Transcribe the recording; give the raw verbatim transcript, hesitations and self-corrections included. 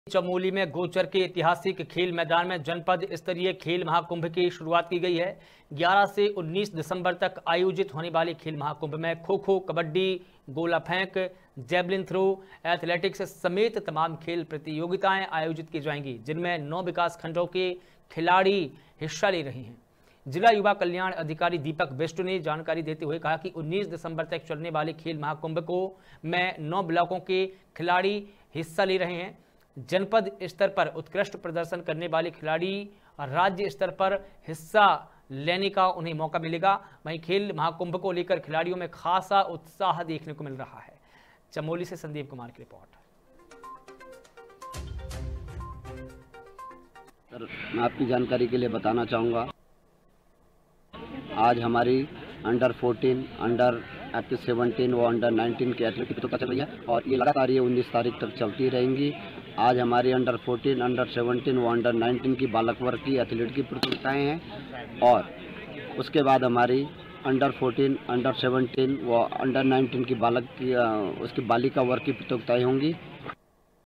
चमोली में गोचर के ऐतिहासिक खेल मैदान में जनपद स्तरीय खेल महाकुंभ की शुरुआत की गई है। ग्यारह से उन्नीस दिसंबर तक आयोजित होने वाले खेल महाकुंभ में खो खो, कबड्डी, गोला फेंक, जैवलिन थ्रो, एथलेटिक्स समेत तमाम खेल प्रतियोगिताएं आयोजित की जाएंगी, जिनमें नौ विकास खंडों के खिलाड़ी हिस्सा ले रहे हैं। जिला युवा कल्याण अधिकारी दीपक बिष्ट ने जानकारी देते हुए कहा कि उन्नीस दिसंबर तक चलने वाले खेल महाकुंभ को में नौ ब्लॉकों के खिलाड़ी हिस्सा ले रहे हैं। जनपद स्तर पर उत्कृष्ट प्रदर्शन करने वाले खिलाड़ी राज्य स्तर पर हिस्सा लेने का उन्हें मौका मिलेगा। वहीं खेल महाकुंभ को लेकर खिलाड़ियों में खासा उत्साह देखने को मिल रहा है। चमोली से संदीप कुमार की रिपोर्ट। सर, मैं आपकी जानकारी के लिए बताना चाहूँगा, आज हमारी under fourteen, under active seventeen व अंडर नाइनटीन की एथलेटिक प्रतियोगिता चल रही है और ये लगातार ये उन्नीस तारीख तक चलती रहेंगी। आज हमारी अंडर फोर्टीन, अंडर सेवनटीन व अंडर नाइनटीन की बालक वर्ग की एथलेट की प्रतियोगिताएँ हैं और उसके बाद हमारी अंडर फोर्टीन, अंडर सेवनटीन व अंडर नाइनटीन की बालक की उसकी बालिका वर्ग की प्रतियोगिताएँ होंगी।